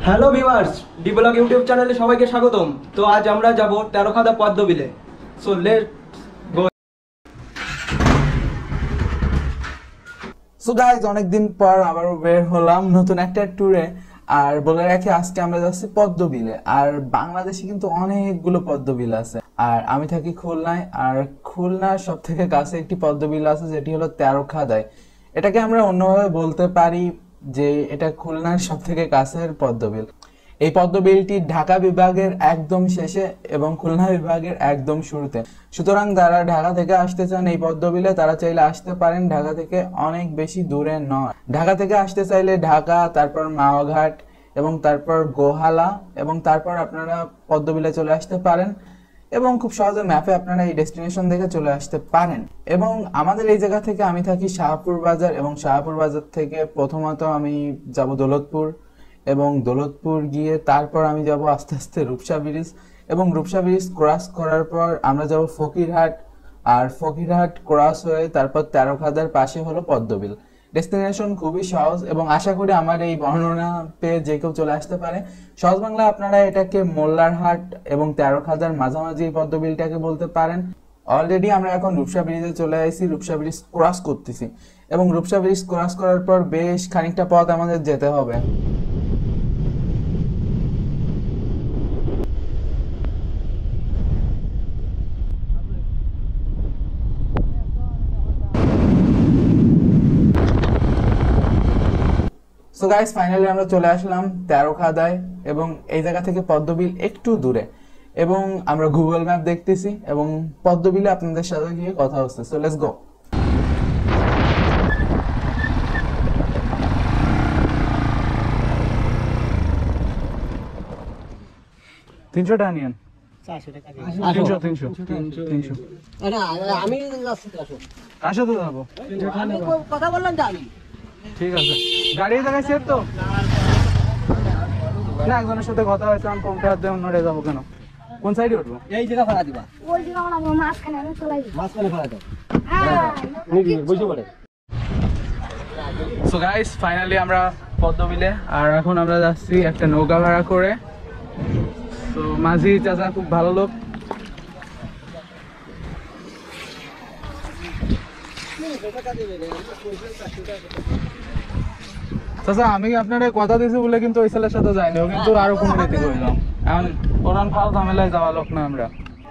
Hello viewers, D blog YouTube চ্যানেলে সবাইকে স্বাগতম। তো আজ আমরা যাব তেরোখাদা পদ্মবিলে। So let's go. So guys, অনেকদিন পর আবার বের হলাম নতুন একটা ট্যুরে। আর বলে রাখি, আজকে আমরা যাচ্ছি পদ্মবিলে। আর বাংলাদেশে কিন্তু অনেকগুলো পদ্মবিল আছে। আর আমি থাকি খুলনায়, আর খুলনার সব থেকে কাছে একটি পদ্মবিল আছে, যেটি হলো তেরোখাদায়। এটাকে আমরা অন্যভাবে বলতে পারি যে এটা খুলনার সব থেকে কাছের পদ্মবিল। এই পদ্মবিলটি ঢাকা বিভাগের একদম শেষে এবং খুলনা বিভাগের একদম শুরুতে। সুতরাং যারা ঢাকা থেকে আসতে চান এই পদ্মবিলে, তারা চাইলে আসতে পারেন। ঢাকা থেকে অনেক বেশি দূরে নয়। ঢাকা থেকে আসতে চাইলে ঢাকা, তারপর মাওঘাট এবং তারপর গোহালা, এবং তারপর আপনারা পদ্মবিলে চলে আসতে পারেন। এবং খুব সহজে ম্যাপে আপনারা এই ডেস্টিনেশন দেখে চলে আসতে পারেন। এবং আমাদের এই জায়গা থেকে, আমি থাকি শাহপুর বাজার, এবং শাহপুর বাজার থেকে প্রথমত আমি যাব দৌলতপুর, এবং দৌলতপুর গিয়ে তারপর আমি যাব আস্তে আস্তে রূপসা ব্রিজ, এবং রূপসা ব্রিজ ক্রস করার পর আমরা যাব ফকিরহাট, আর ফকিরহাট ক্রস হয়ে তারপর তেরোখাদার পাশে হলো পদ্মবিল। ডেস্টিনেশন খুবই সহজ, এবং আশা করি আমার এই বর্ণনা পেয়ে যে কেউ চলে আসতে পারে। সহজ বাংলা আপনারা এটাকে মোল্লারহাট এবং তেরোখাদার মাঝামাঝি এই পদ্মবিলটাকে বলতে পারেন। অলরেডি আমরা এখন রূপসা ব্রিজে চলে আসছি, রূপসা ব্রিজ ক্রস করতেছি, এবং রূপসা ব্রিজ ক্রস করার পর বেশ খানিকটা পথ আমাদের যেতে হবে। সো গাইস, ফাইনালি আমরা চলে আসলাম তেরোখাদায়, এবং এই জায়গা থেকে পদ্মবিল একটু দূরে, এবং আমরা গুগল ম্যাপ দেখতেছি এবং পদ্মবিলে আপনাদের সাথে গিয়ে কথা হচ্ছে। সো লেটস গো। $300 নিয়েন। 300 আমি যাচ্ছি আসো তো যাবো। কথা বললাম জানি। ঠিক আছে, গাড়ি জায়গায় সেট তো না? একজনের সাথে কথা হয়েছে, আমি কোনটা হাত দিয়ে অন্যটা যাবো কেন? কোন সাইডে উঠবো? এই জায়গা ভাড়া দিবা, ওই জায়গা আমরা মাঝখানে আমি চলে যাই। মাঝখানে ভাড়া দাও। হ্যাঁ বুঝতে পারে। সো গাইস, ফাইনালি আমরা পদ্মবিলে, আর এখন আমরা যাচ্ছি একটা নৌকা ভাড়া করে। তো মাঝি চাচা খুব ভালো লোক। চাচা, আমি আপনারা কথা দিয়েছি বলে কিন্তু ওই ছেলের সাথে যাইনি, ও কিন্তু আরো কমিউনিটি করলাম। এখন ওরান ফাল ঝামেলায় যাওয়া লোক না আমরা।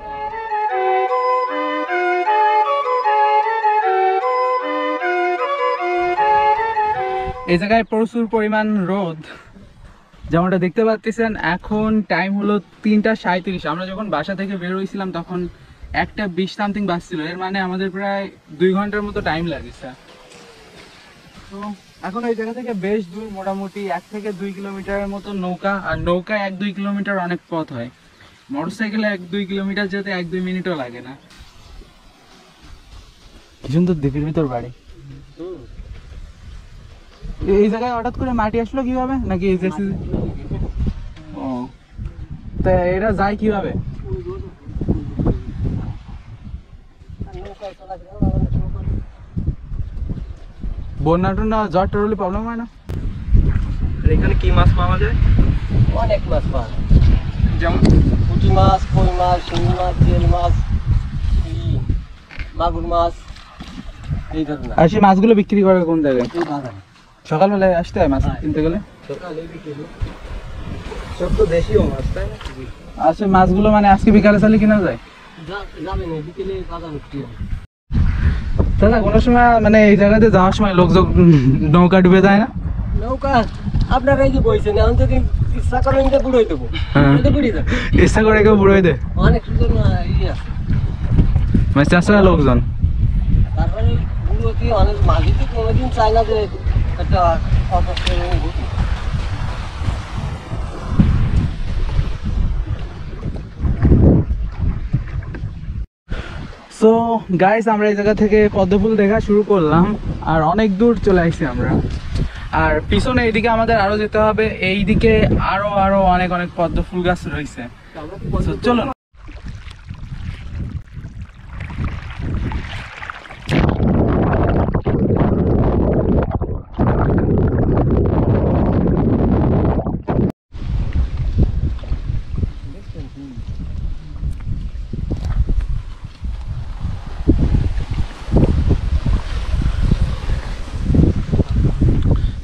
এই জায়গায় প্রচুর পরিমাণ রোদ, যেমনটা দেখতে পাচ্ছেন। এখন টাইম হলো 3:37। আমরা যখন বাসা থেকে বের হয়েছিলাম তখন 1:20 সামথিং বাজছিল। এর মানে আমাদের প্রায় 2 ঘন্টার মতো টাইম লাগছে। তো এখন এই জায়গা থেকে বেশ দূর, মোটামুটি 1 থেকে 2 কিলোমিটারের মতো নৌকা, আর নৌকা 1-2 কিলোমিটার অনেক পথ হয়। মোটরসাইকেলে 1-2 কিলোমিটার যেতে 1-2 মিনিটও লাগে না। কি সুন্দর দ্বীপের ভিতর বাড়ি। এই জায়গায় হঠাৎ করে মাটি আসলো কিভাবে? নাকি ও, তা এরা যায় কিভাবে? বন্যা টন্যা ঝড় টর হলে প্রবলেম হয় না? এখানে কি মাছ পাওয়া যায়? অনেক মাছ পাওয়া যায়, যেমন পুঁটি মাছ, কই মাছ, শিঙি মাছ, জিয়াল মাছ, মাগুর মাছ, এই ধরনের। আর সেই মাছগুলো বিক্রি করে কোন জায়গায়? এই বাজারে সকালবেলায় আসতে হয় মাছ কিনতে গেলে? সকালে বিকেলে সব তো দেশীয় মাছ, তাই না? আর সেই মাছগুলো মানে আজকে বিকালে চালে কিনা যায়? যাবে না, বিকেলে বাজার উঠতে হবে। দাদা, কোনো সময় মানে এই জায়গাতে যাওয়ার সময় লোকজন নৌকা ডুবে যায় না? নৌকা আপনারা এই যে বইছেন, এখন যদি ইচ্ছা করেন যে বুড়োই দেবো, বুড়ি যাবে। ইচ্ছা করে কেউ বুড়োই দেয়? অনেক সুন্দর ইয়ে আছে। মানে চাষা লোকজন। তারপরে বুড়ো কি অনেক মাঝি তো কোনোদিন চায় না যে একটা অসুস্থ ঘুরতে। সো গাইস, আমরা এই জায়গা থেকে পদ্মফুল দেখা শুরু করলাম, আর অনেক দূর চলে আসছি আমরা। আর পিছনে এইদিকে আমাদের আরো যেতে হবে, এইদিকে আরো আরো অনেক অনেক পদ্মফুল গাছ রয়েছে। চলুন।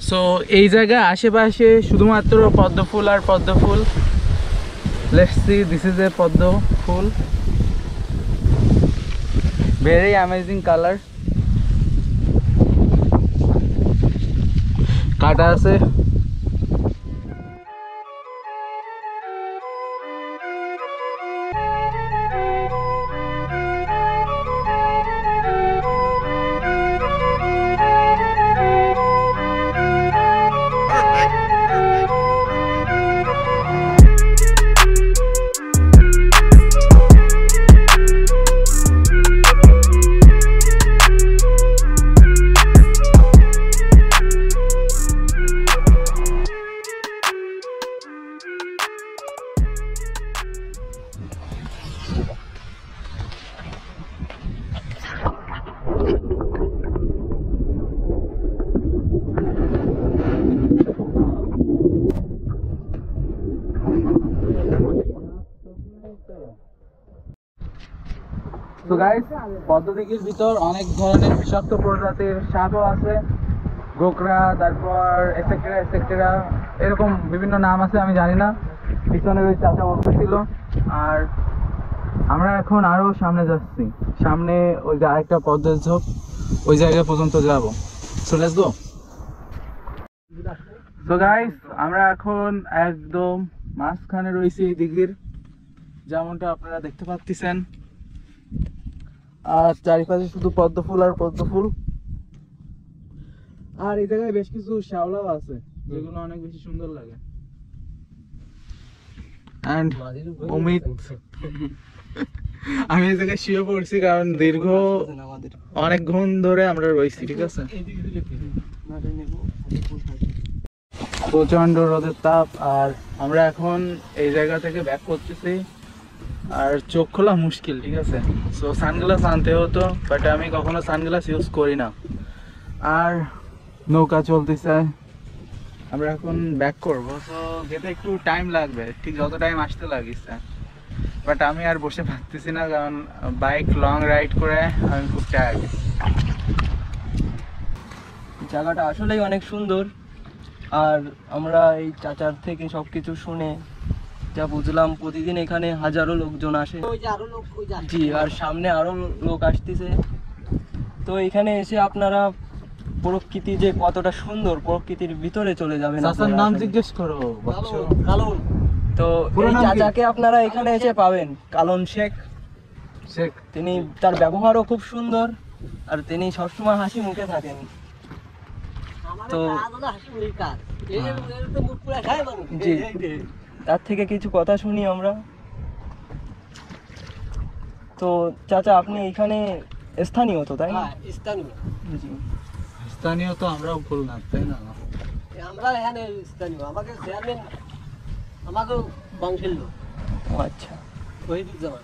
সো এই জায়গায় আশেপাশে শুধুমাত্র পদ্ম ফুল আর পদ্ম ফুল। Let's see, this is a পদ্ম ফুল, ভেরি অ্যামেজিং কালার। কাটা আছে। তো গাইস, পদ্মদিঘির ভিতর অনেক ধরনের বিষাক্ত প্রজাতির সাপও আছে, গোকরা, তারপর এটসেট্রা এটসেট্রা, এরকম বিভিন্ন নাম আছে, আমি জানি না। পিছনের ওই চাচা বলতেছিল। আর আমরা এখন আরো সামনে যাচ্ছি, সামনে ওই যে আরেকটা পদ্মের ঝোপ, ওই জায়গা পর্যন্ত যাব। So let's go. So guys, আমরা এখন একদম মাঝখানে রয়েছি এই দিঘির, যেমনটা আপনারা দেখতে পাচ্ছেন। আর চারিপাশে শুধু পদ্ম ফুল আর পদ্ম ফুল। আর এই জায়গায় বেশ কিছু শ্যাওলাও আছে, যেগুলো অনেক বেশি সুন্দর লাগে। এন্ড অমিত, আমি এই জায়গায় শুয়ে পড়ছি কারণ দীর্ঘ অনেকক্ষণ ধরে আমরা রয়েছি, ঠিক আছে। প্রচন্ড রোদের তাপ, আর আমরা এখন এই জায়গা থেকে ব্যাক করতেছি। আর চোখ খোলা মুশকিল, ঠিক আছে। সো সানগ্লাস আনতে হতো, বাট আমি কখনো সানগ্লাস ইউজ করি না। আর নৌকা চলতেছে, আমরা এখন ব্যাক করব। সো যেতে একটু টাইম লাগবে, ঠিক যত টাইম আসতে লাগিছে। বাট আমি আর বসে পারতেছি না, কারণ বাইক লং রাইড করে আমি খুব টায়ার্ড। জায়গাটা আসলেই অনেক সুন্দর। আর আমরা এই চাচার থেকে সবকিছু শুনে যা বুঝলাম, প্রতিদিন এখানে হাজারো লোকজন আসে। ওই যে আরো লোক ওই যে আসছে। জি, আর সামনে আরো লোক আসতেছে। তো এখানে এসে আপনারা প্রকৃতি যে কতটা সুন্দর, প্রকৃতির ভিতরে চলে যাবেন। চাচার নাম জিজ্ঞেস করো। কালন তো পুরো এই নাম কি? চাচাকে আপনারা এখানে এসে পাবেন, কালন শেখ। শেখ। তিনি, তার ব্যবহারও খুব সুন্দর, আর তিনি সবসময় হাসি মুখে থাকেন। তো তো- হাসি মুখের কাজ। এর তো মুখ পুরা খায় মানুষ। জি। এই যে। তার থেকে কিছু কথা শুনি আমরা। তো চাচা, আপনি এখানে স্থানীয় তো, তাই না? হ্যাঁ, স্থানীয়। জি। স্থানীয় তো আমরাও ভুল না, তাই না? আমরা এখানে স্থানীয়, আমাকে চেয়ারম্যান আমাকে বংশের লোক ও আচ্ছা। শহীদুজ্জামান।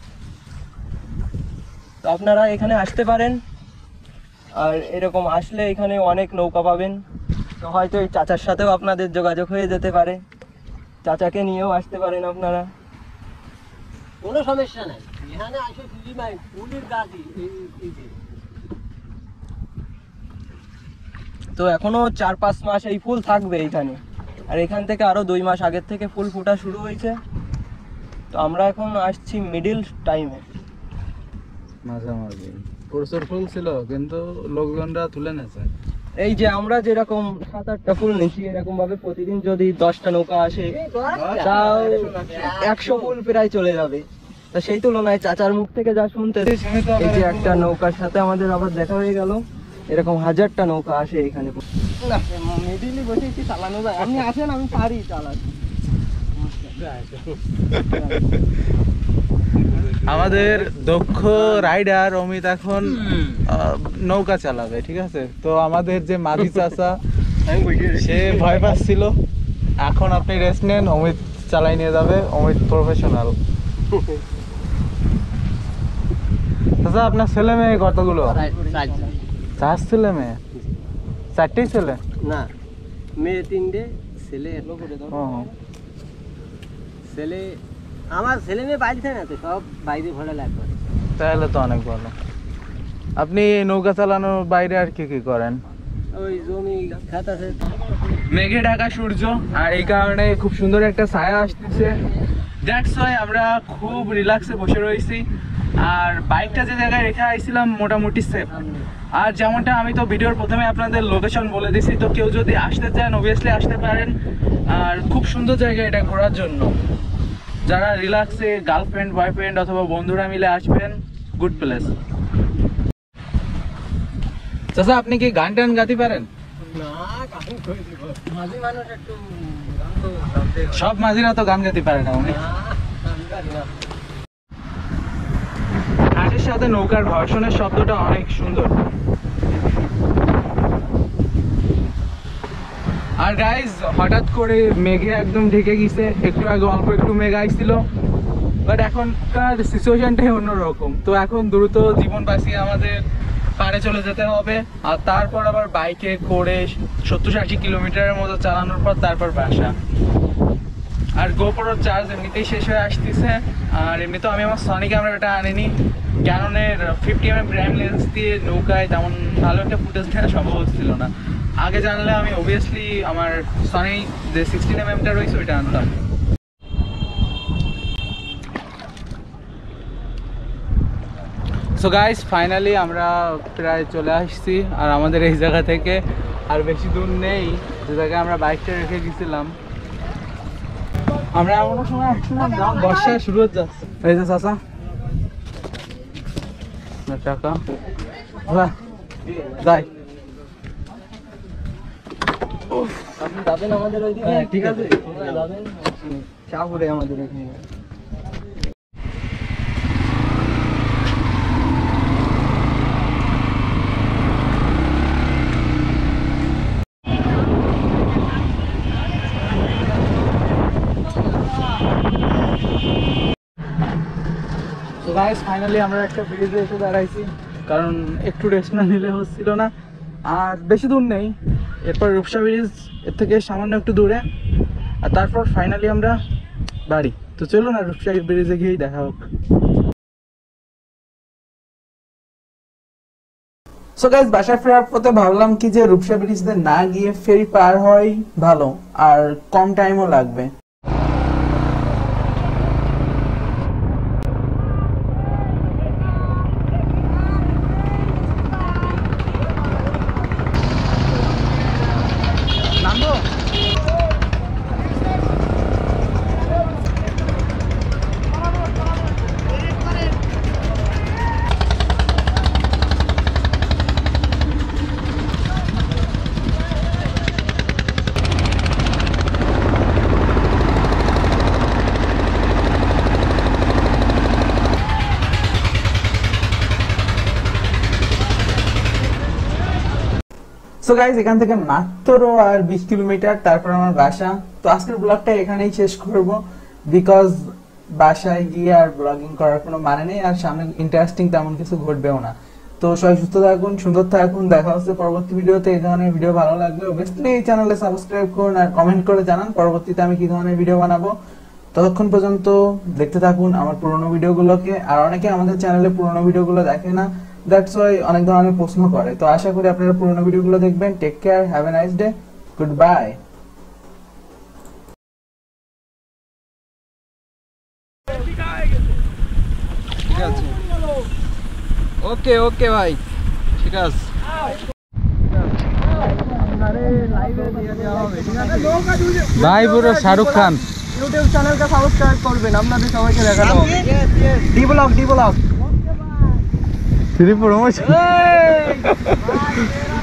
তো আপনারা এখানে আসতে পারেন, আর এরকম আসলে এখানে অনেক নৌকা পাবেন। তো হয়তো এই চাচার সাথেও আপনাদের যোগাযোগ হয়ে যেতে পারে, চাচাকে নিয়েও আসতে পারেন আপনারা। কোনো সমস্যা নাই, এখানে আসে ফ্রি মাইন্ড, ফুলের গাছই এই যে। তো এখনো 4-5 মাস এই ফুল থাকবে এখানে, আর এখান থেকে আরো 2 মাস আগের থেকে ফুল ফোটা শুরু হয়েছে। তো আমরা এখন আসছি মিডিল টাইমে। মাঝামাঝি প্রচুর ফুল ছিল, কিন্তু লোকজনরা তুলে নেছে। এই যে আমরা যেরকম 7-8টা ফুল নিচ্ছি, এরকম ভাবে প্রতিদিন যদি 10টা নৌকা আসে, তাও 100 ফুল প্রায় চলে যাবে। তা সেই তুলনায় চাচার মুখ থেকে যা শুনতে, এই যে একটা নৌকার সাথে আমাদের আবার দেখা হয়ে গেল, এরকম 1000টা নৌকা আসে এখানে। না, মিডিলে বসে কি চালানো যায়? আপনি আসেন, আমি পারি চালাতে। আমাদের দক্ষ রাইডার অমিত এখন নৌকা চালাবে, ঠিক আছে। তো আমাদের যে মাঝি চাচা, সে ভয় পাচ্ছিল। এখন আপনি রেস্ট নেন, অমিত চালাই নিয়ে যাবে। অমিত প্রফেশনাল। চাচা, আপনার ছেলে মেয়ে কতগুলো? 4 ছেলে মেয়ে? 4টেই ছেলে? না, মেয়ে 3টে, ছেলে ও, ছেলে আমার ছেলে মেয়ে বাইরে থাকে না, তো সব বাইরে ভরা লাগবে। তাহলে তো অনেক ভালো। আপনি নৌকা চালানোর বাইরে আর কি কি করেন? ওই জমি খাত আছে। মেঘে ঢাকা সূর্য, আর এই কারণে খুব সুন্দর একটা ছায়া আসতেছে। দ্যাটস ওয়াই আমরা খুব রিল্যাক্সে বসে রয়েছি। আর বাইকটা যে জায়গায় রেখে আইছিলাম মোটামুটি সেফ। আর যেমনটা আমি তো ভিডিওর প্রথমে আপনাদের লোকেশন বলে দিছি, তো কেউ যদি আসতে চান অবভিয়াসলি আসতে পারেন। আর খুব সুন্দর জায়গা এটা ঘোরার জন্য। যারা রিল্যাক্সে গার্লফ্রেন্ড বয়ফ্রেন্ড অথবা বন্ধুরা মিলে আসবেন, গুড প্লেস। চাচা আপনি কি গান টান গাতে পারেন? না গান কই দিব, মাঝি মানুষ একটু গান তো গাইতে হয়। সব মাঝিরা তো গান গাতে পারে না উনি। না, আমি পারি না। ঘাটের সাথে নৌকার ঘর্ষণের শব্দটা অনেক সুন্দর। আর গাইজ হঠাৎ করে মেঘে একদম ঢেকে গেছে। একটু আগে অল্প একটু মেঘ আইছিল, বাট এখনকার সিচুয়েশনটাই অন্যরকম। তো এখন দ্রুত জীবন বাঁচিয়ে আমাদের পাড়ে চলে যেতে হবে। আর তারপর আবার বাইকে করে 70-80 কিলোমিটারের মতো চালানোর পর তারপর বাসা। আর গোপ্রোর চার্জ এমনিতেই শেষ হয়ে আসতেছে। আর এমনি তো আমি আমার সনি ক্যামেরাটা আনিনি, ক্যাননের 50mm প্রাইম লেন্স দিয়ে নৌকায় তেমন ভালো একটা ফুটেজ নেওয়া সম্ভব হচ্ছিল না। আগে জানলে আমি অবভিয়াসলি আমার সনি যে 16mm রয়েছে ওইটা আনতাম। সো গাইস ফাইনালি আমরা প্রায় চলে আসছি। আর আমাদের এই জায়গা থেকে আর বেশি দূর নেই যে জায়গায় আমরা বাইকটা রেখে গেছিলাম। আমরা এমন সময় আসছিলাম যখন বর্ষা শুরু হতে যাচ্ছে। এই যে চাচা টাকা যাই। আপনি যাবেন আমাদের ওইদিকে? হ্যাঁ, ঠিক আছে। কোথায় যাবেন? শাহপুরে আমাদের এখানে। তো গাইস ফাইনালি আমরা একটা ব্রিজে এসে দাঁড়াইছি, কারণ একটু রেস্ট না নিলে হচ্ছিল না। আর বেশি দূর নেই, এরপর রূপসা ব্রিজ এর থেকে সামান্য একটু দূরে। আর তারপর ফাইনালি আমরা বাড়ি। তো চলো না রূপসা ব্রিজে গিয়েই দেখা হোক। সো গাইস বাসায় ফেরার পথে ভাবলাম কি যে রূপসা ব্রিজ দিয়ে না গিয়ে ফেরি পার হয় ভালো, আর কম টাইমও লাগবে। সো গাইজ এখান থেকে মাত্র আর 20 কিলোমিটার, তারপর আমার বাসা। তো আজকের ব্লগটা এখানেই শেষ করব, বিকজ বাসায় গিয়ে আর ব্লগিং করার কোনো মানে নেই, আর সামনে ইন্টারেস্টিং তেমন কিছু ঘটবেও না। তো সবাই সুস্থ থাকুন, সুন্দর থাকুন, দেখা হচ্ছে পরবর্তী ভিডিওতে। এই ধরনের ভিডিও ভালো লাগলে অবভিয়াসলি এই চ্যানেলে সাবস্ক্রাইব করুন আর কমেন্ট করে জানান পরবর্তীতে আমি কি ধরনের ভিডিও বানাবো। ততক্ষণ পর্যন্ত দেখতে থাকুন আমার পুরোনো ভিডিওগুলোকে। আর অনেকে আমাদের চ্যানেলে পুরোনো ভিডিওগুলো দেখে না, দ্যাটস ওয়াই অনেক ধরনের প্রশ্ন করে। তো আশা করি আপনারা পুরোনো ভিডিওগুলো দেখবেন। Take care, have a nice day, good bye. ঠিক আছে, ওকে ওকে ভাই, ঠিক আছে। ভাই পুরো শাহরুখ খান। ইউটিউব চ্যানেলটা সাবস্ক্রাইব করবেন, আপনাদের সবাইকে দেখানো হবে। D blog free promotion.